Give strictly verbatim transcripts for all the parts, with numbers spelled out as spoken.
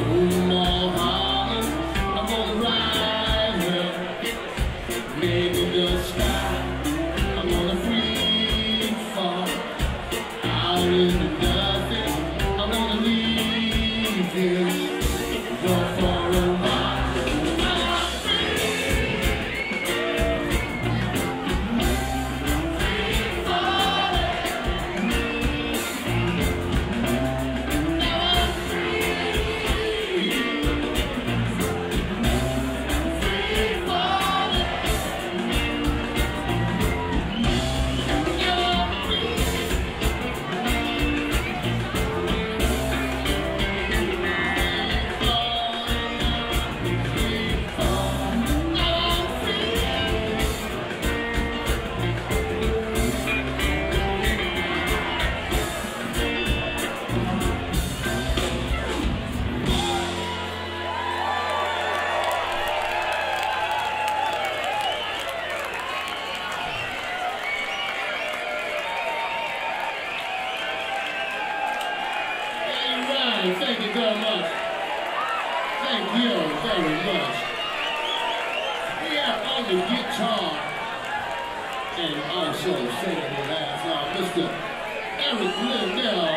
Thank you very much. Thank you very much. We have on the guitar and also singing the last song, Mister Eric Lindell.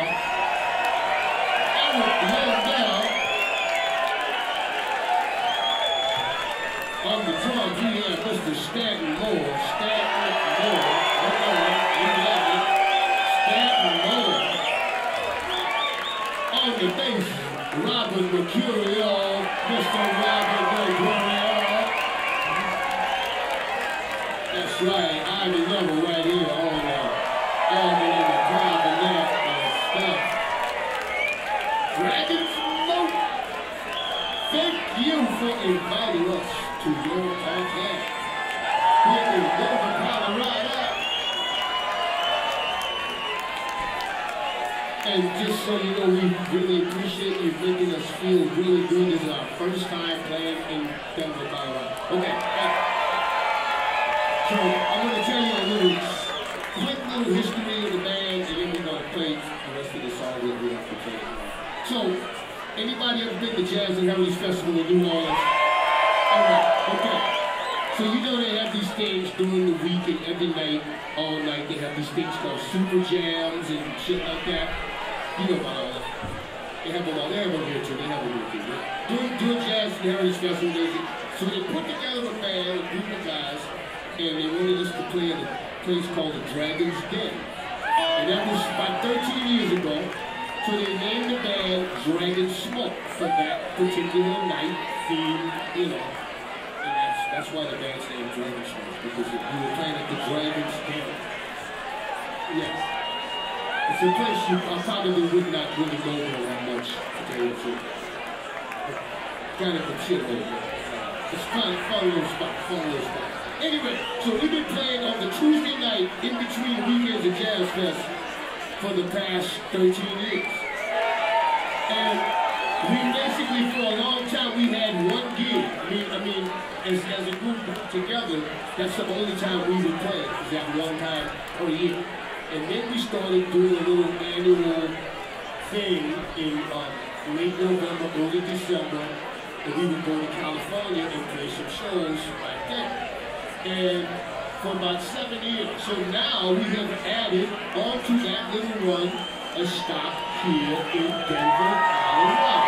Eric Lindell. On the drums, we have Mister Stanton Moore. Stanton Moore. Okay, you love it. Stanton Moore. On the bass, Robert Mercurio, Mister Robert Mercurio. That's right, I'm the number right here on the organ in the clavinet and stuff. Dragon's Note, thank you for inviting us to your podcast here in Denver, Colorado. And just so you know, we really appreciate you making us feel really good. This is our first time playing in Denver, Colorado. Okay. So I'm going to tell you a little, quick little history of the band, and then we're going to play the rest of the song that we have to play. So, anybody ever been to Jazz and Heritage Festival in New Orleans? All right. Okay. So you know they have these things during the week and every night, all night. They have these things called super jams and shit like that. You know about all that. They have them all. They have them here too. They have them here too. Doing, doing Jazz and Heritage Festival, they, so they put together a band, a group of guys, and they wanted us to play at a place called the Dragon's Den. And that was about thirteen years ago. So they named the band Dragon Smoke for that particular night theme, you know. And that's, that's why the band's named Dragon Smoke, because we were playing at the Dragon's Den. Yes. It's a place you I probably would not really go there that much, to tell you the truth. Kind of a shit over there. It's fun, fun little spot, fun little spot. Anyway, so we've been playing on the Tuesday night in between weekends of Jazz Fest for the past thirteen years. And we basically, for a long time, we had one gig. I mean, I mean, as, as a group together, that's the only time we would play, is that one time per year. And then we started doing a little annual thing in uh, late November, early December, and we would go to California and play some shows like that. And for about seven years. So now we have added onto that little run a stop here in Denver, Colorado.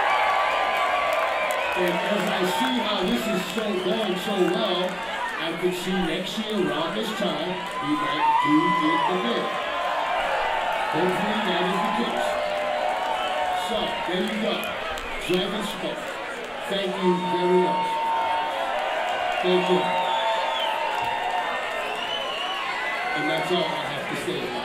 And as I see how this is so going so well, I could see next year around this time, we might do it again. Hopefully that is the case. So, there you go. Dragon Smoke. Thank you very much. Thank you. And that's all I have to say about it.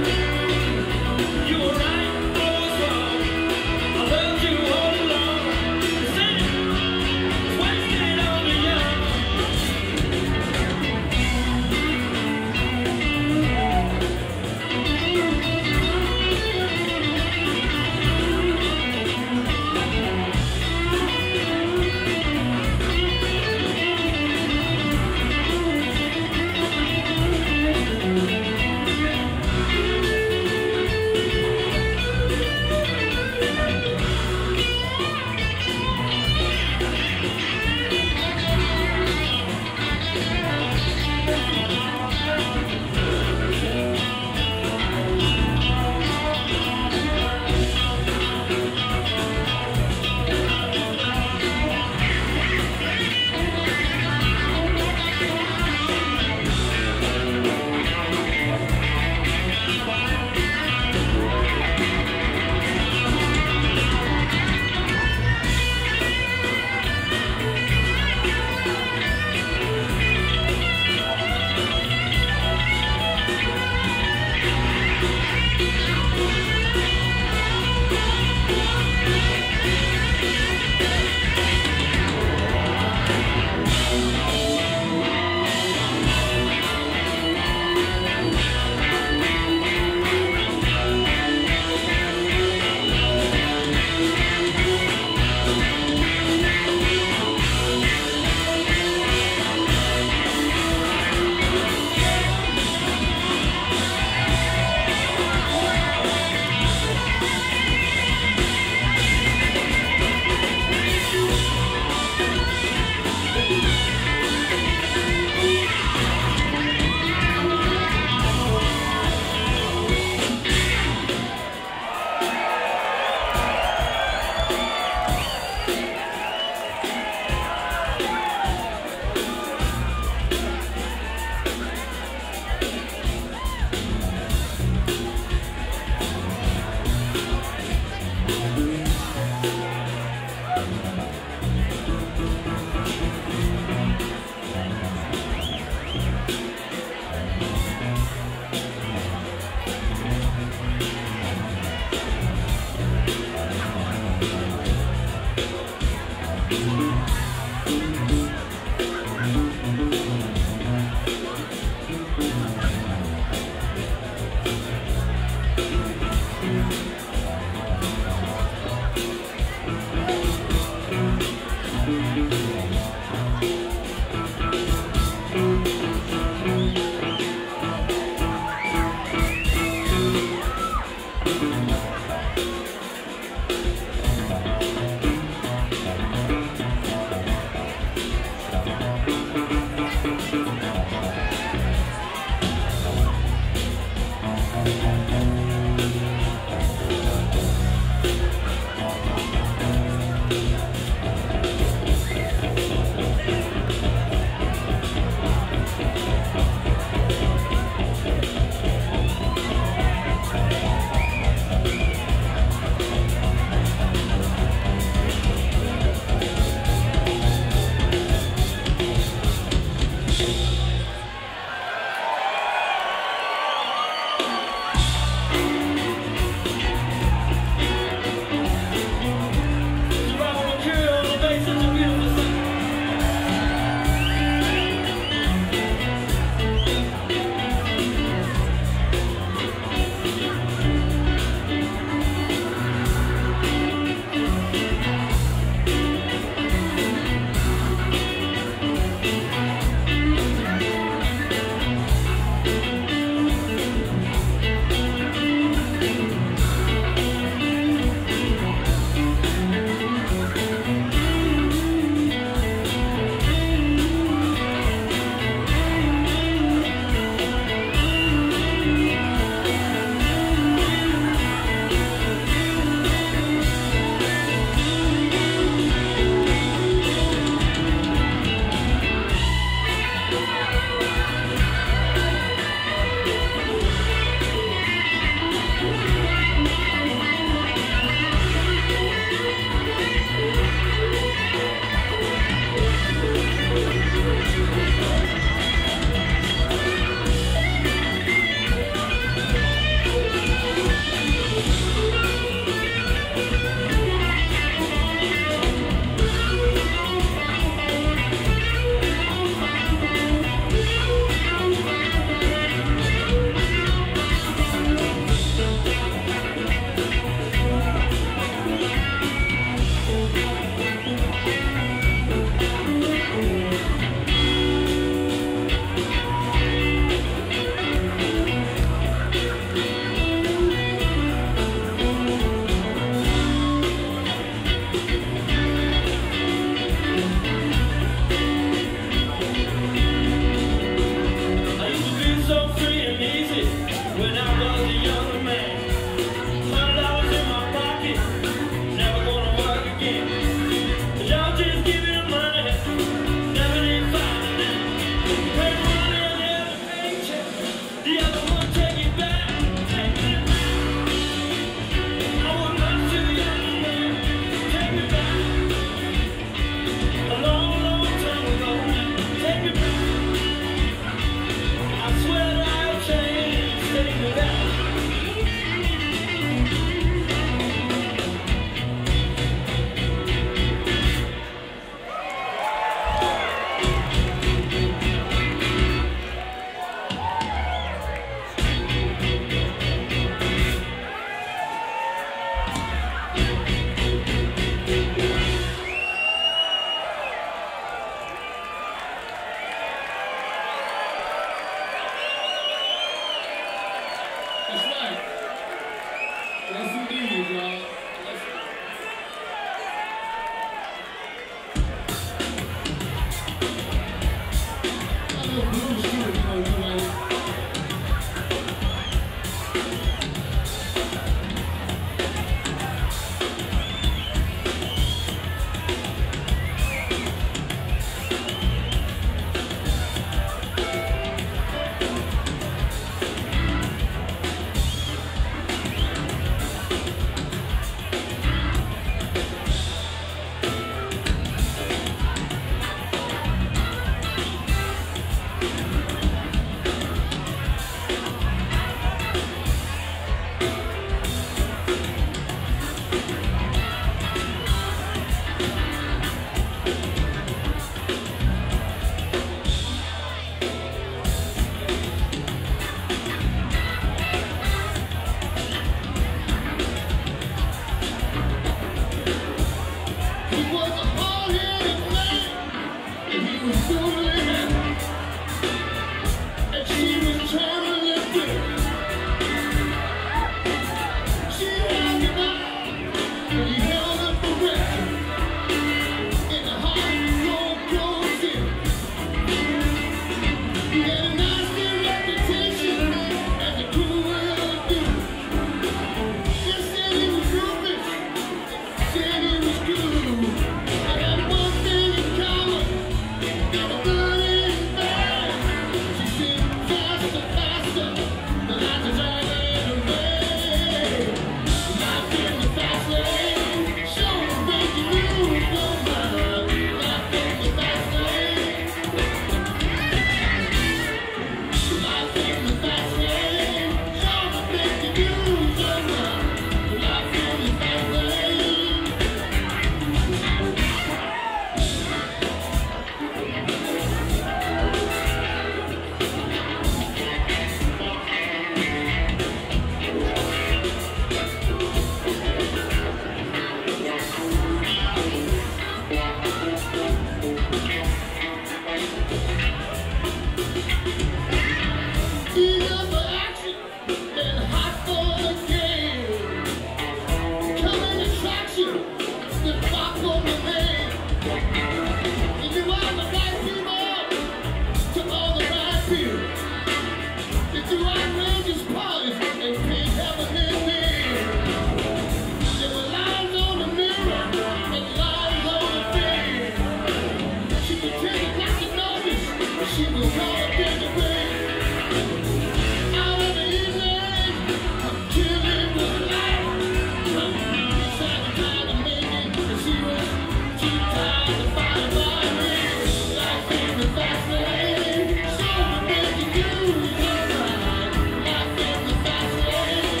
If you are the right people to all the right people, if you outrageous polish and can't have a new thing, there were lines on the mirror and lines on the thing. She pretended not to notice, but she was caught up in the way. Out of the evening, I'm killing with the light. I'm trying to try to make it, but she was too tired to fight by me. Life ain't the fast lane, so we make it use your mind. Life ain't the fast lane.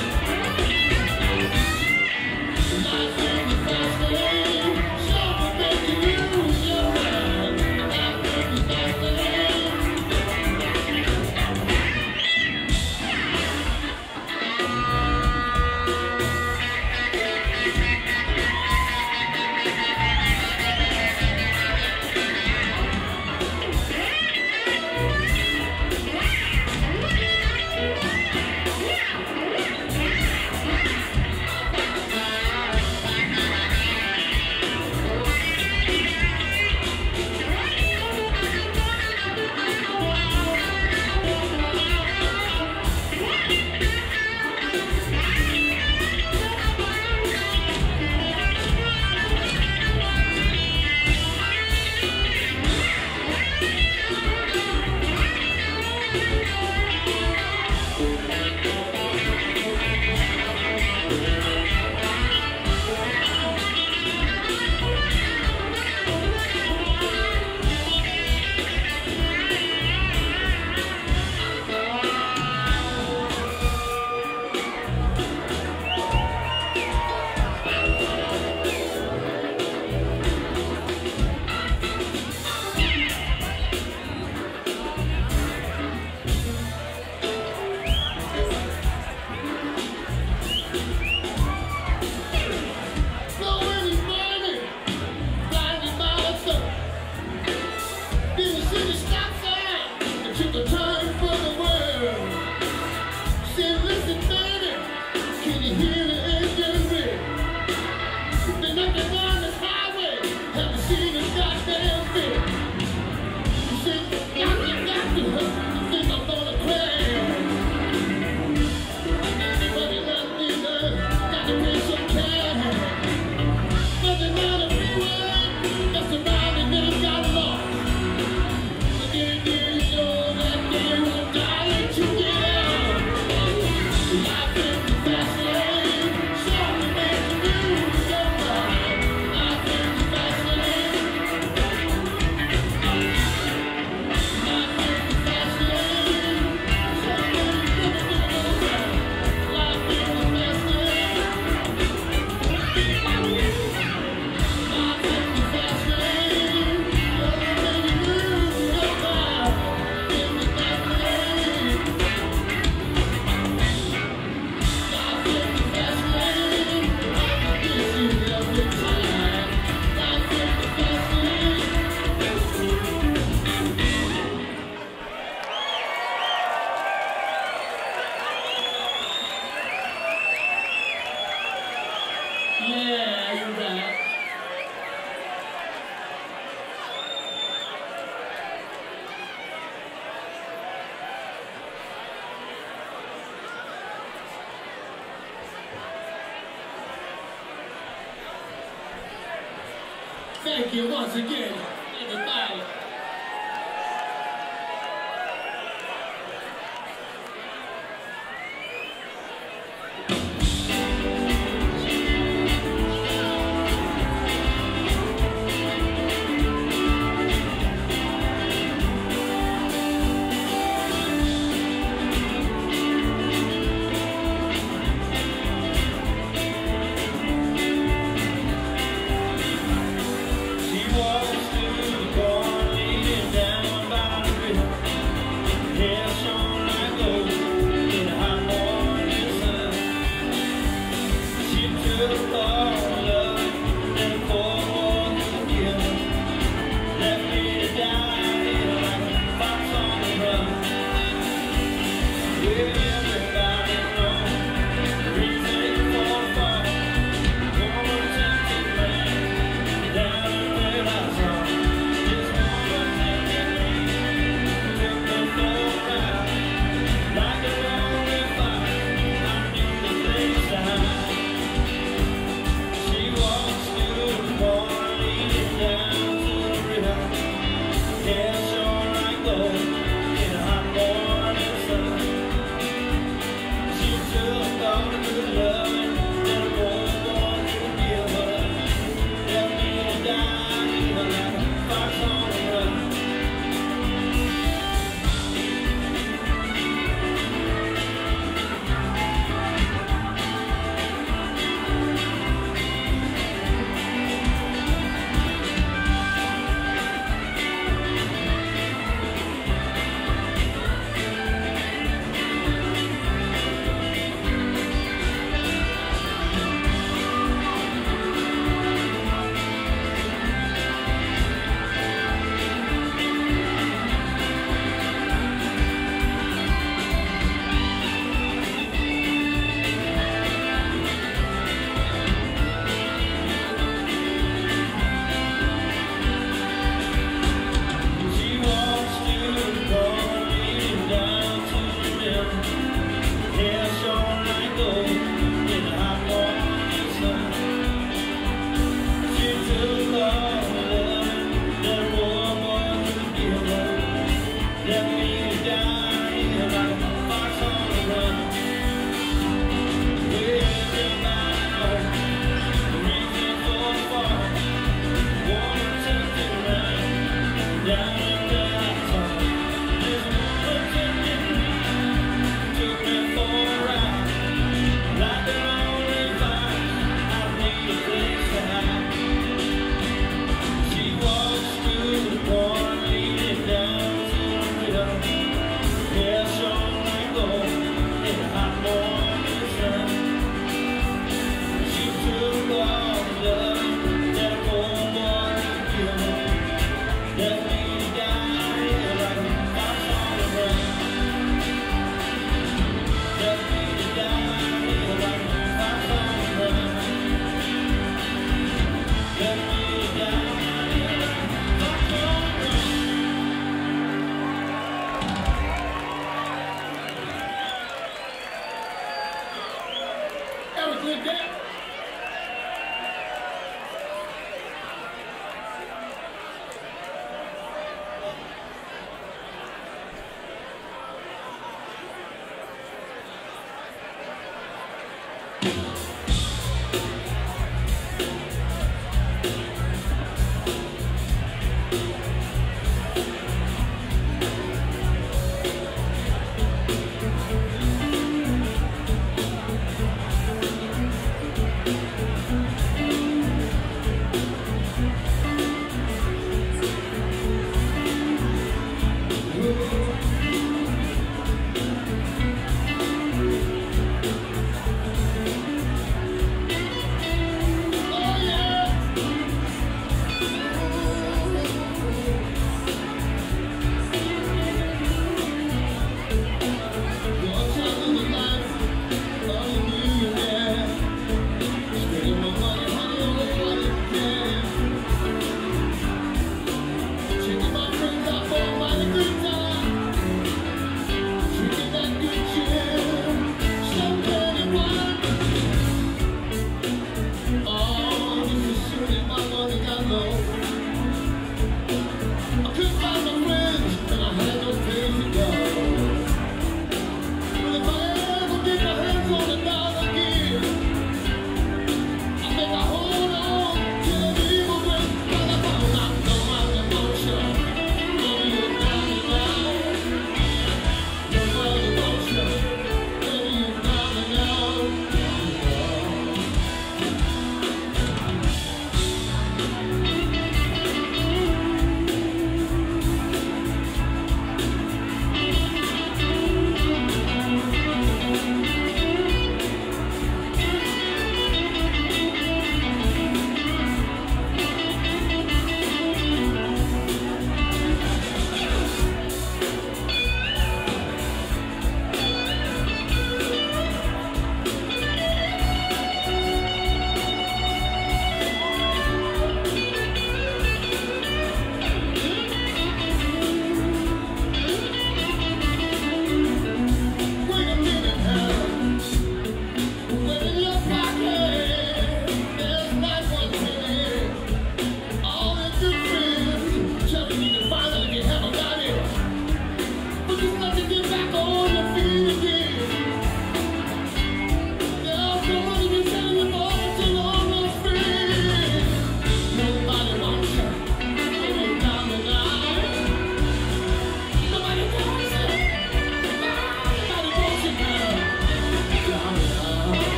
Life ain't the fast lane, so we make it use your mind. Life ain't the fast lane. Yeah, you're back. Thank you once again, everybody. She walks through the corner. down.